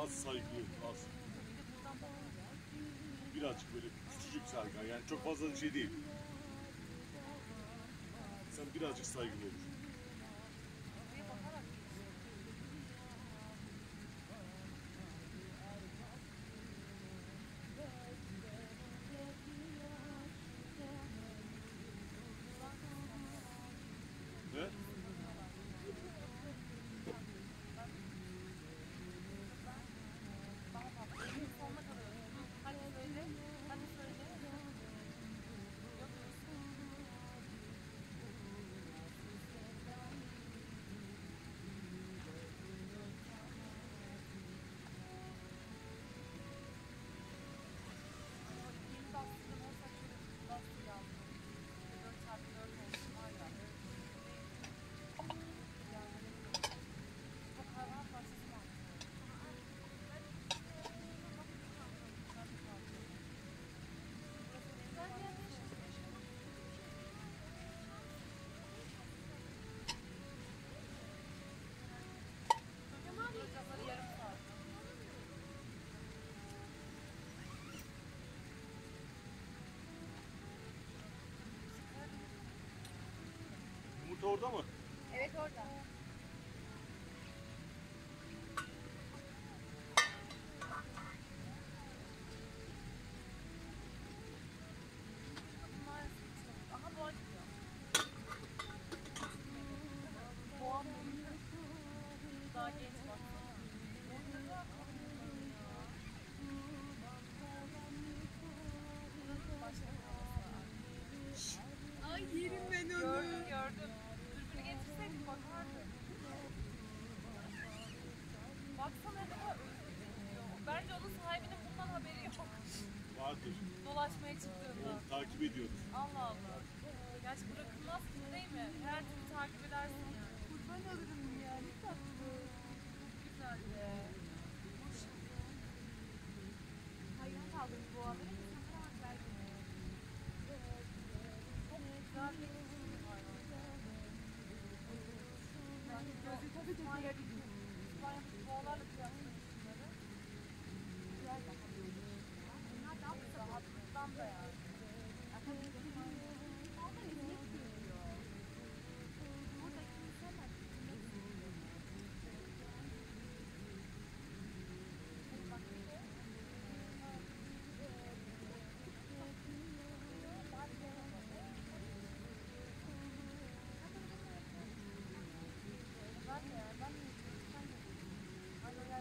Az saygı yok, az. Birazcık böyle küçücük Serkan, yani çok fazla bir şey değil. Sen birazcık saygılı olur. Ne? Hadi söyle. Hadi söyle. Yeni bastırdım olsa şöyle bastır yazdım. 4x4 olsun var ya. Bak hayvan bahçesi var. Çocukları yarım saat. Yumurta orada mı? Evet orada. Bunlar aha boğa gidiyor. Boğa mı? Daha genç baksana. Ay yerim ben onu. Gördüm. Dürbünü getirseydik bakardık. Baksana ne kadar özgür gidiyor. Bence onun sahibinin bundan haberi yok. Vardır. Dolaşmaya çıktığında. Onu takip ediyoruz. Allah Allah. Gerçi bırakılmaz ki değil mi? Her türlü takip edersin yani. Kurban alırım ya, ne tatlı. Güzel de. Hayvan kaldırmış boğaları. İnsanlara bak verdim. Çok güzel bir hayvan. Ben gözü tabii İspanya gibi. İspanya'daki boğalarla kıyaslayın şunları. güzel daha böyle. Bunlar daha kısa. Rahatlıktan da yani. Onlar eziyet görüyor. Buradaki insanlar eziyet görüyor. Bak bir de. Ben de yani. Ben de.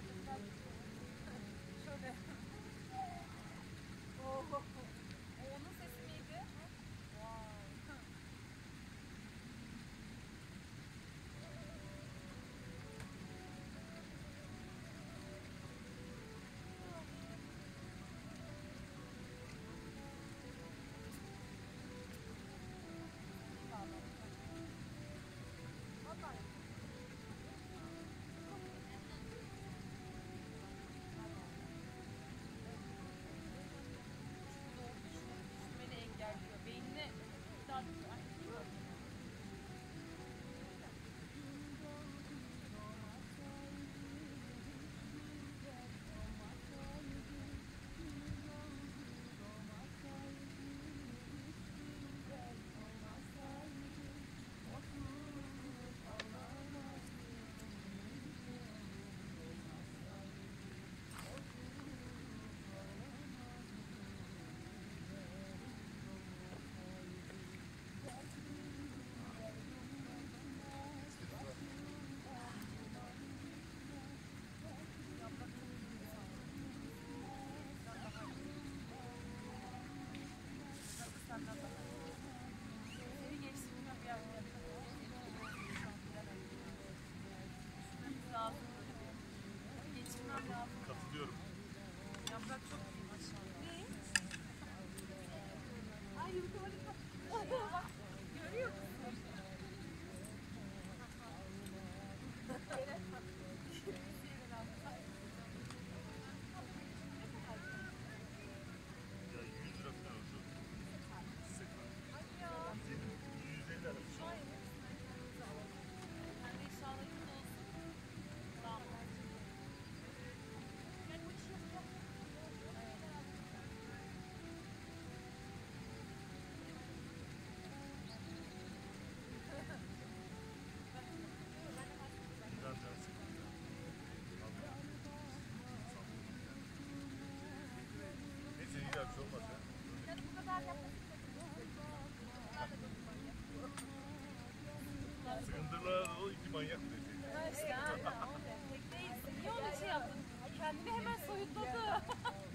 Sığındırlar o iki manyak dedi. Ha işte ha. Tek değilsin. Niye öyle şey yaptın? Kendini hemen soyutladı.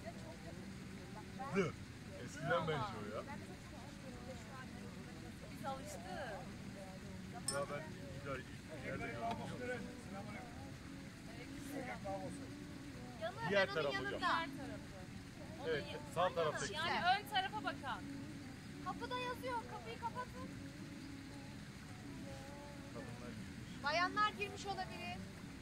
Dı. Eskiden benziyor ya. Biz alıştık. Ya ben bir daha ilk yerde gördüm. Diğer taraf hocam. Diğer tarafı. Onun Evet, ya- sağ taraftaki. Yani ön tarafa bakan. Kapıda yazıyor. Kapıyı kapatın. Kadınlar girmiş. Bayanlar girmiş olabilir.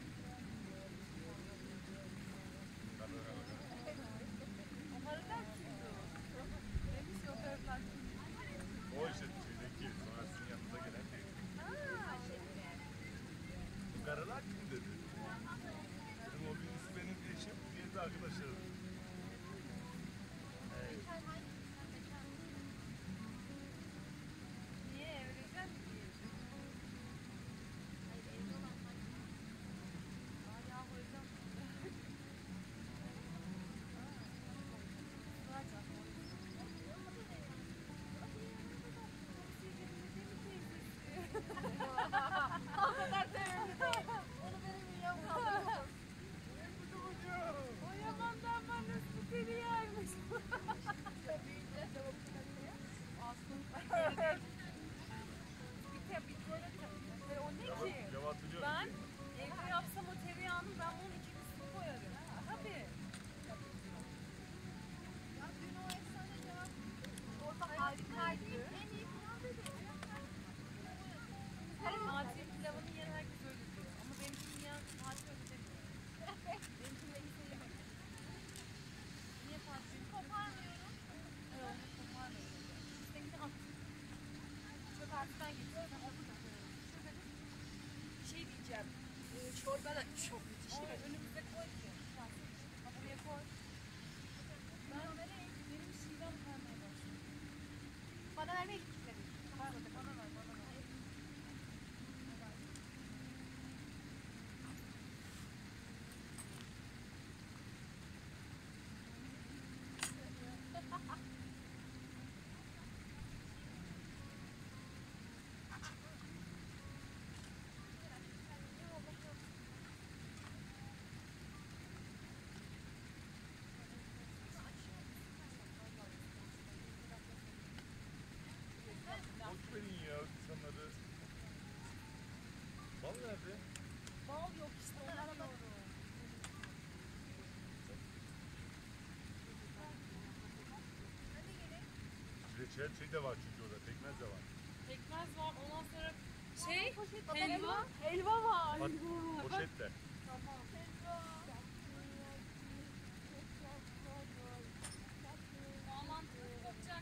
Operatör kimdi o? Demiş ya operatör kimdi? O işte şeydeki, sonra sizin yanınıza gelen değil. Bu karılar kim dedi? Dedim o birisi benim eşim, diğeri de arkadaşlarım. Evet. Niye evleneceksin ki? Aa ya hocam. O kadar sevimli değil. Onu benim yiyorum kaldırıyorum. O yamandan bana süteri yermiş. Aslında bir tuvalet o ne ki? Cevap biliyor Ben musun? evde yapsam o tereyağını ben bunun iki kısmını koyarım. Tabii. Ya dün o efsane cevap. Orada harikaydı. En iyi pilav dedi. Fatih pilavını yiyen herkes öyle diyor. Ama benimkini yiyen Fatih öyle demiyor. Benimkini de kimse yemedi. Niye Fatih? Koparmıyorum. Evet, onu koparmıyorum. Seninkini at. Çöp artıdan getir. Sen onu da koyalım. Bir şey diyeceğim. Çorba da çok müthiş. Onu önümüze koy ki. Ha, buraya koy. Ben benim şivem kalmaya başladı. Bana vermeye gittikleri. Bana ver, bana ver. Boş verin ya insanları. Bal nerede? Bal yok işte onu arıyorum. Reçel şey de var çünkü orada, pekmez de var. Pekmez var ondan sonra helva. Helva var. Bak, poşetle. Tamam. Bağlantı kopacak.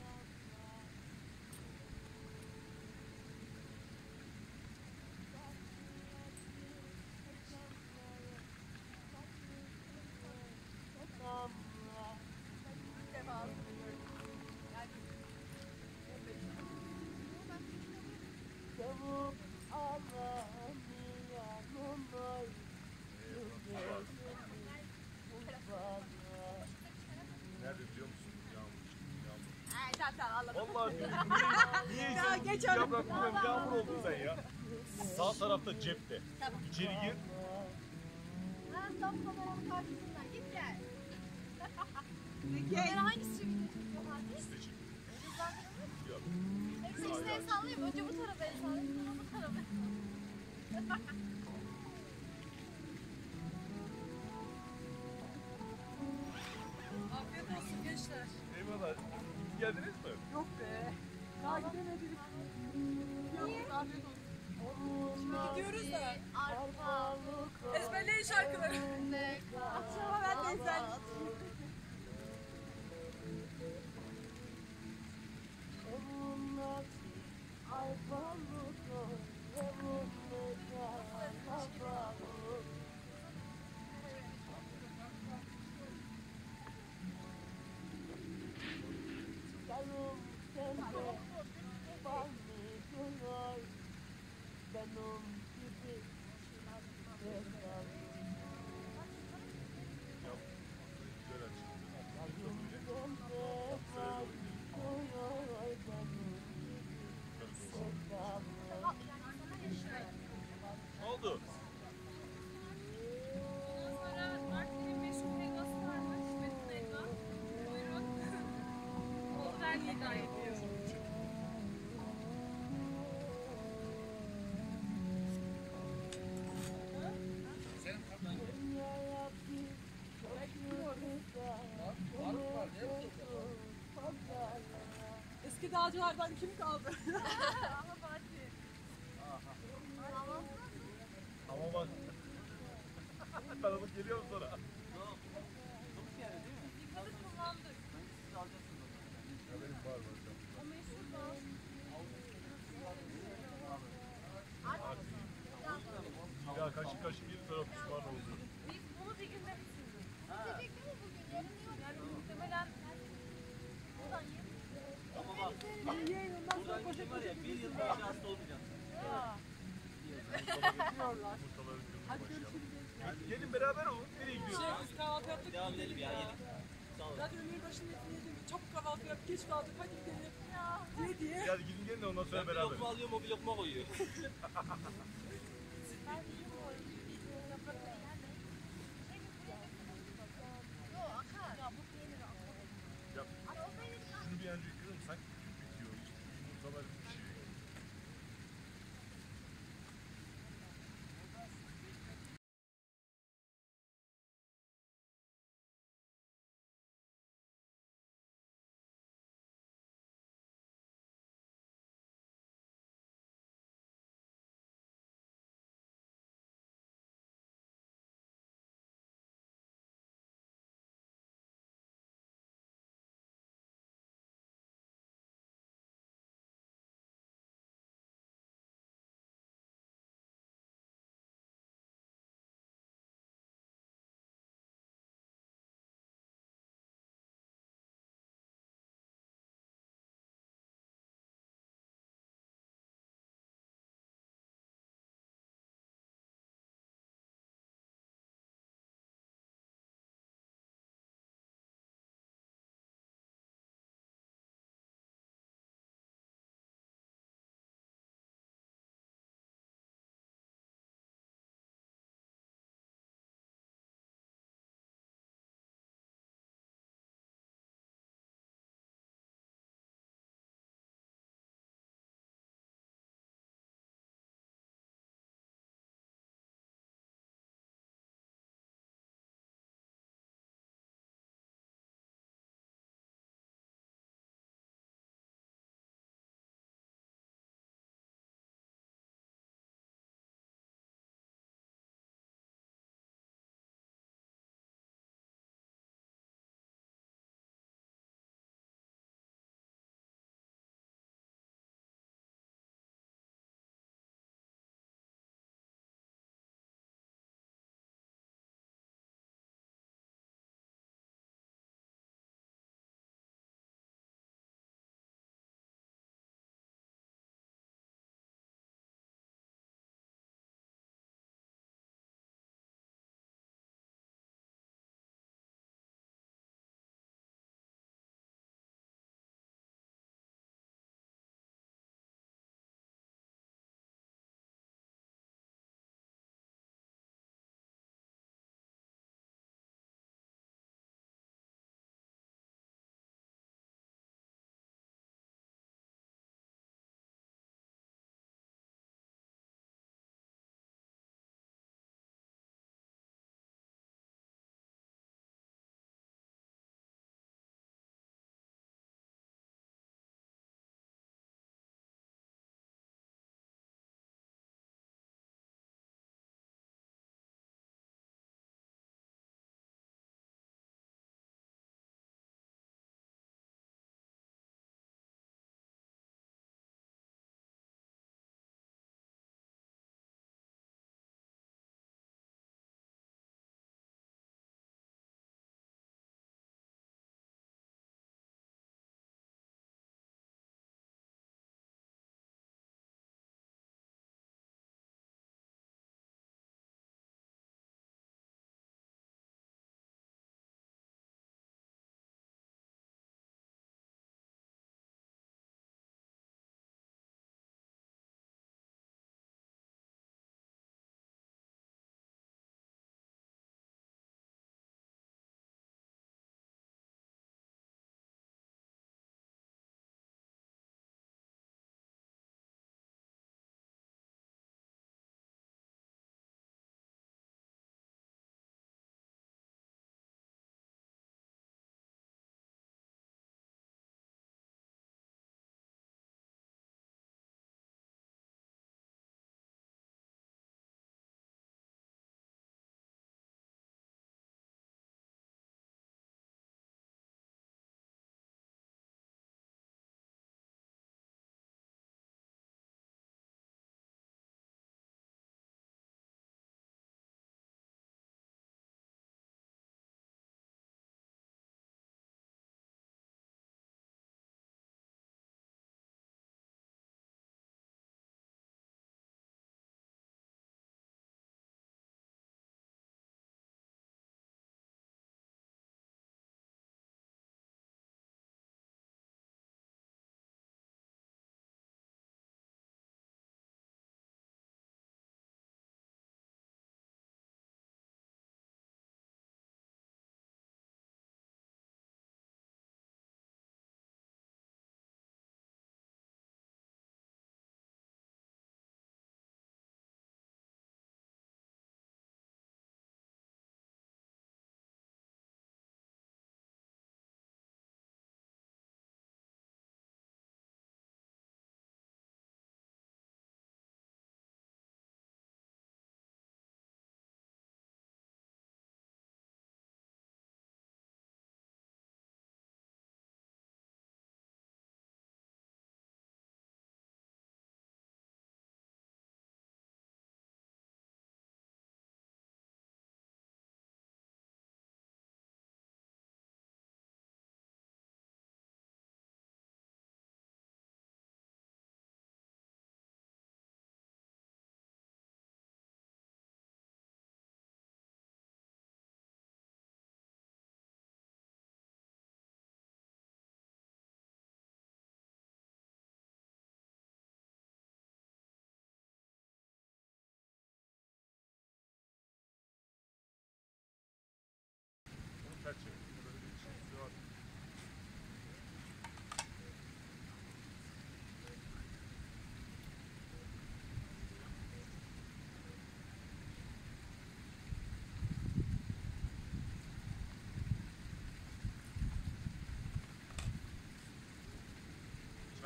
Nerede biliyor musun? Yağmur çıktı, yağmur. Ay zaten anladım. Vallahi diyorum, niye sen yaprak bilmiyorum, yağmur oldun sen ya. Sağ tarafta cepte. İçeri gir. Ha tam kameranın karşısından git gel. Kamera hangisi çekiyor? İşte çık. Yok. Hepsi işte el sallayayım. Önce bu tarafa el sallayayım. Sonra bu tarafa. Afiyet olsun gençler. Eyvallah. Geldiniz mi? Yok be. Daha gidemedik. Niye? Afiyet olsun. Şimdi gidiyoruz da. Arpalık Ezberleyin şarkıları. önüne Akşama ben de ezberleyeceğim. Güzel açıldı. feda ediyor. Eski dağcılardan kim kaldı? Ama bak. Ben alıp geliyorum sonra. Yıkadık kullandık. Haberim var var. O meşhur dağ. Ya kaşık kaşık bir sonra pişman oldu. Biz bunu bir günde bitirdik. Bitecek değil mi bugün? Yarın yok. Yani muhtemelen Buradan yiyelim. Ama bak, buradan gidin var ya, bir yıl boyunca hasta olmayacaksın. Yumurtaları kırmızı. Gelin beraber olun. Nereye gidiyorsunuz? biz kahvaltı yaptık. Devam edelim ya, yedik. Sağ olun. Zaten ömür başında yedim. Çabuk kahvaltı yap, geç kaldık, hadi gidelim. Diye. Hadi gidin gelin de ondan sonra Ben bir beraber. lokma alıyorum, o bir lokma koyuyor. Yok akar. Ya, şunu bir önce yıkıyorum sanki bitiyor. Yumurtalar pişiyor.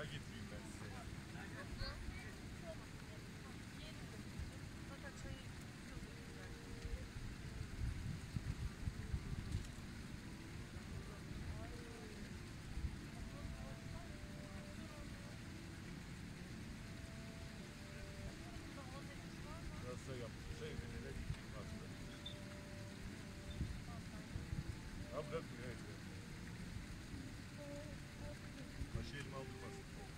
getireyim ben size. Zaten çayı Nasıl yapmışsa evine de gidecek aslında. Ha bırakmıyor evet. Başı elime aldırmaz.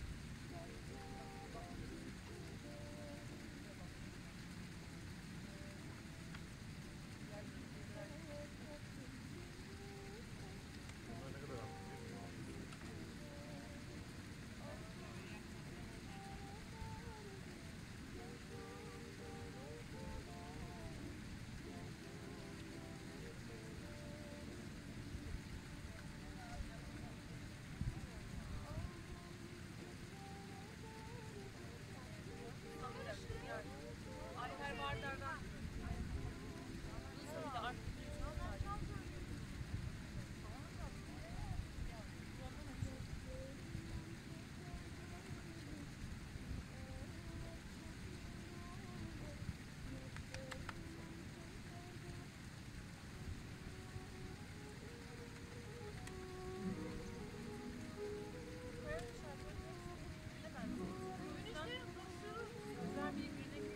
Bunlar ne kadar haklı değil mi? Alper Bardar'dan bir de artık güzel birbirine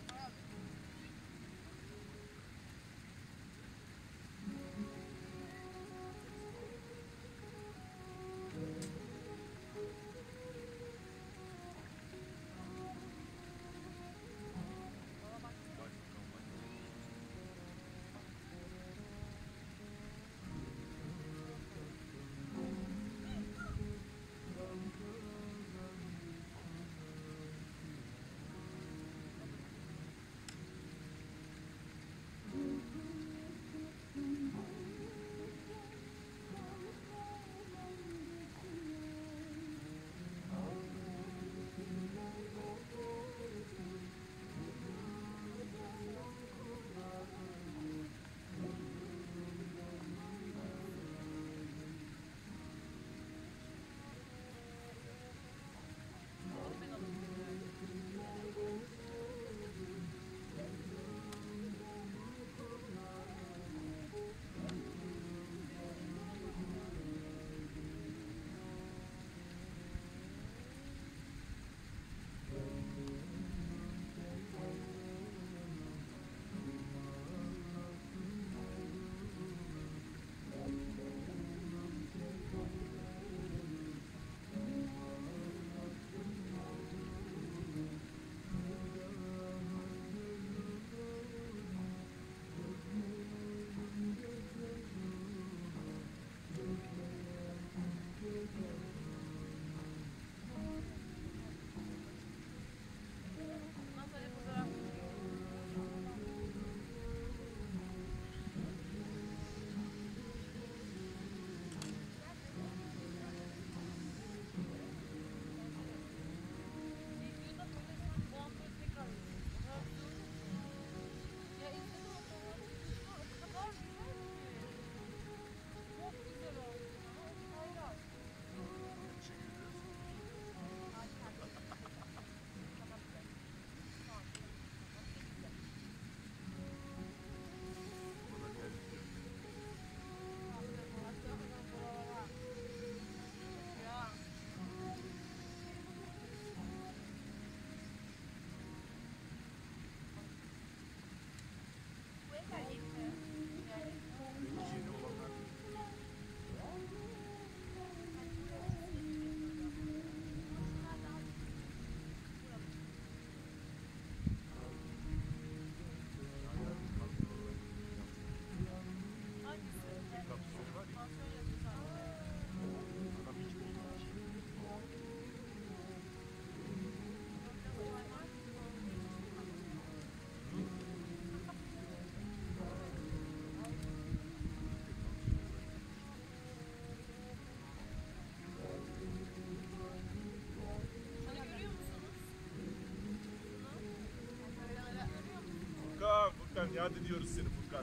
Furkan yad ediyoruz seni Furkan.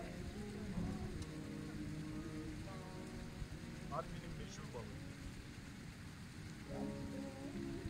Artvin'in meşhur balığı.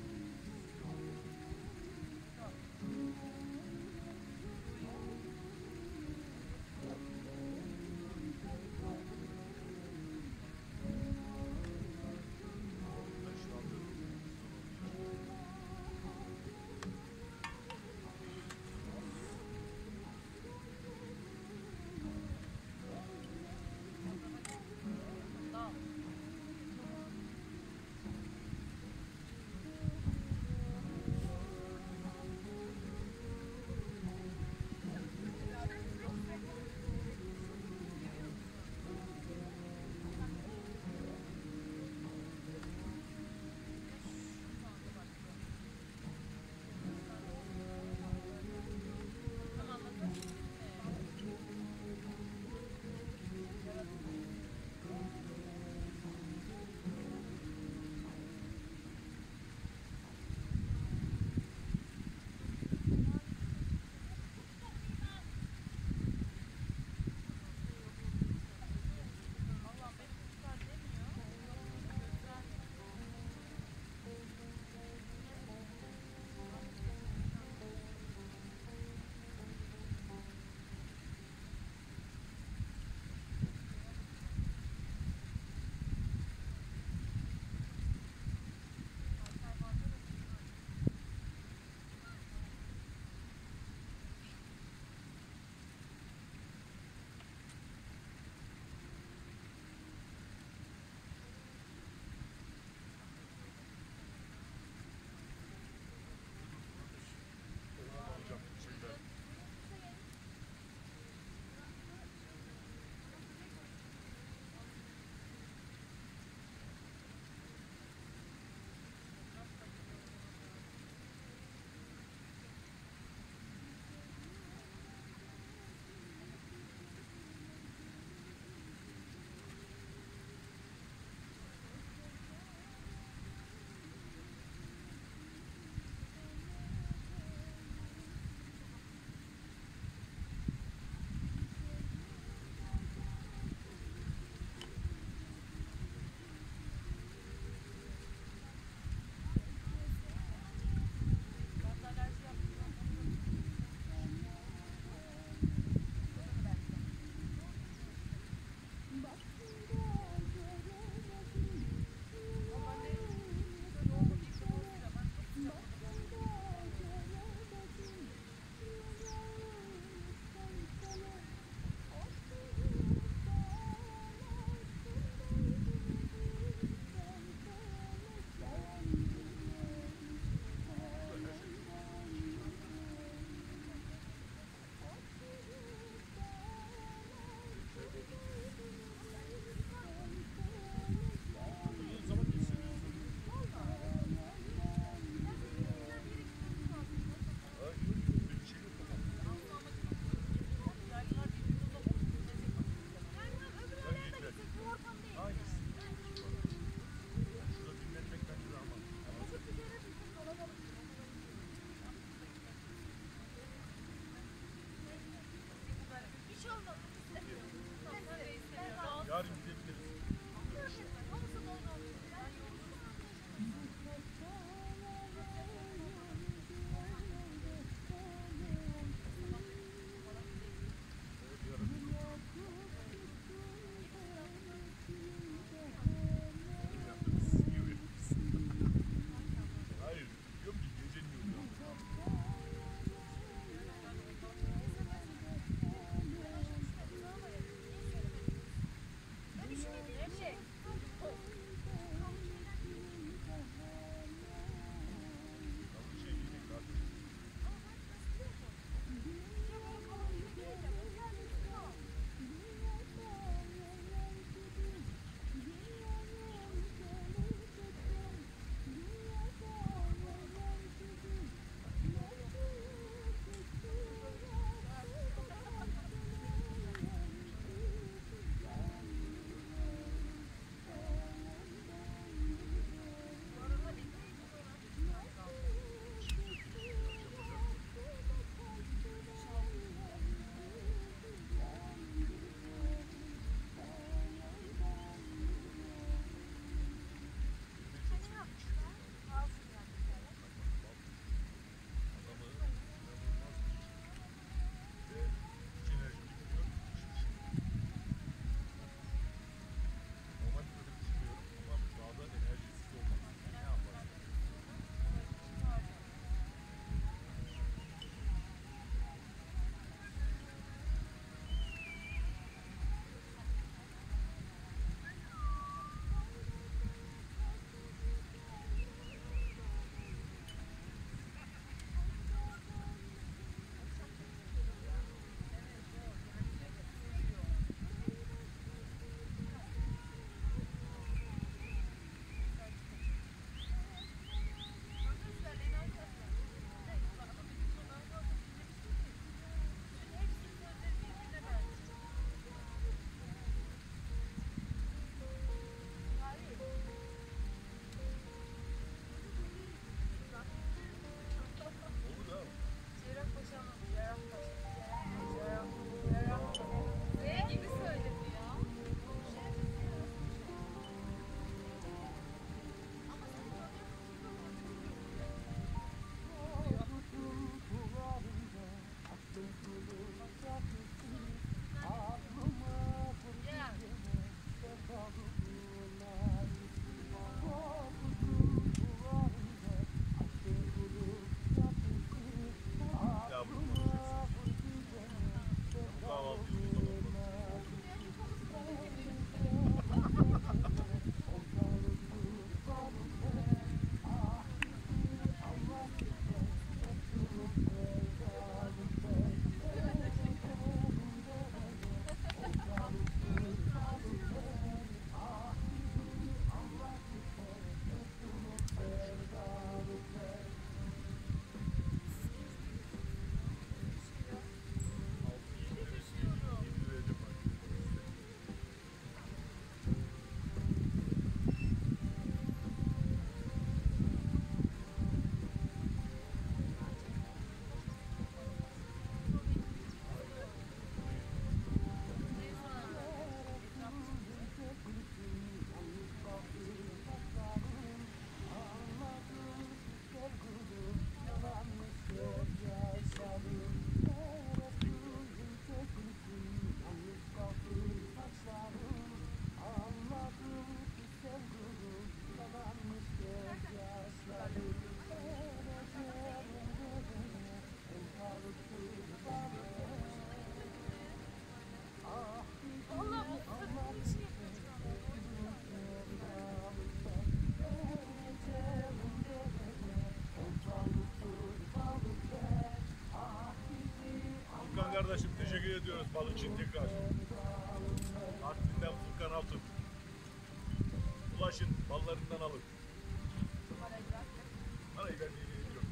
Teşekkür ediyoruz balık için tekrar. Artvin'den Furkan Altun. Ulaşın, ballarından alın. Parayı ben diye yok.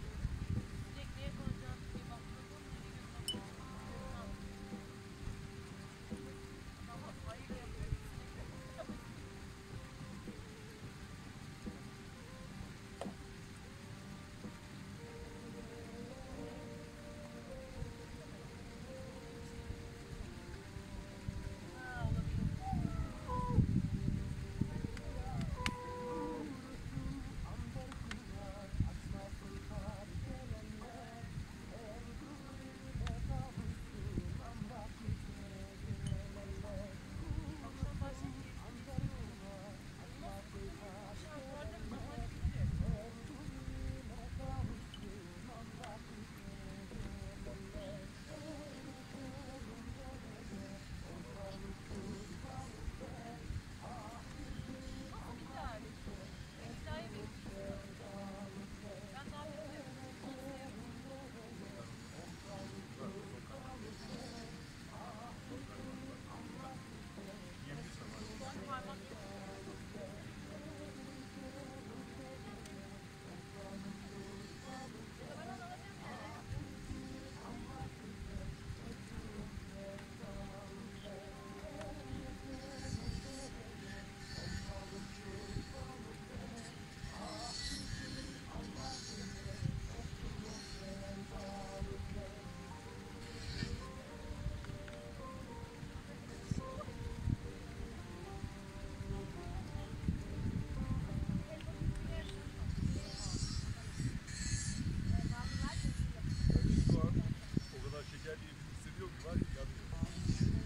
Şu an o kadar şeker yediğini hissediyor ki var ya, yanıyor.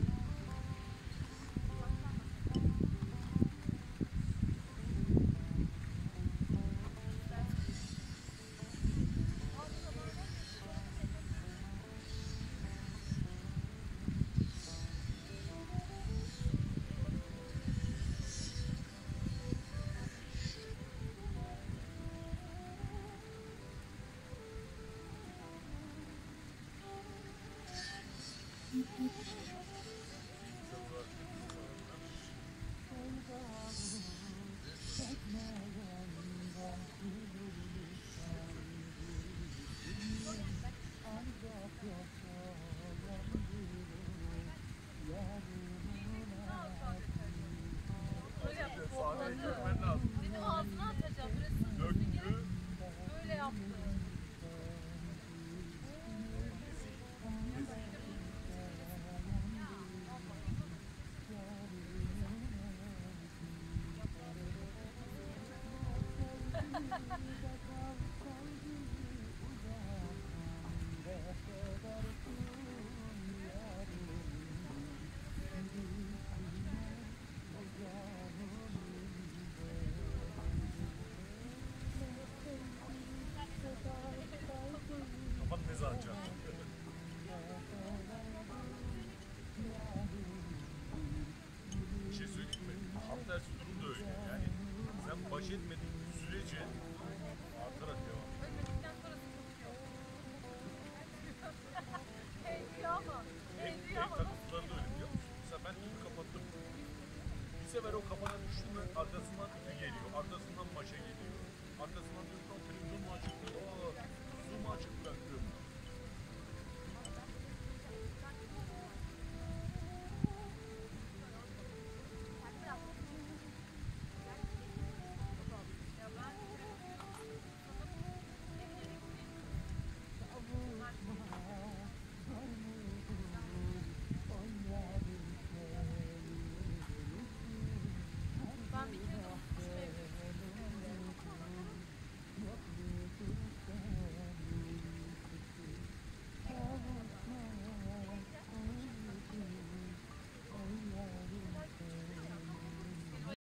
Sahneyi görmen lazım. Benim ağzına atacağım. Burası Döktü. böyle yaptı.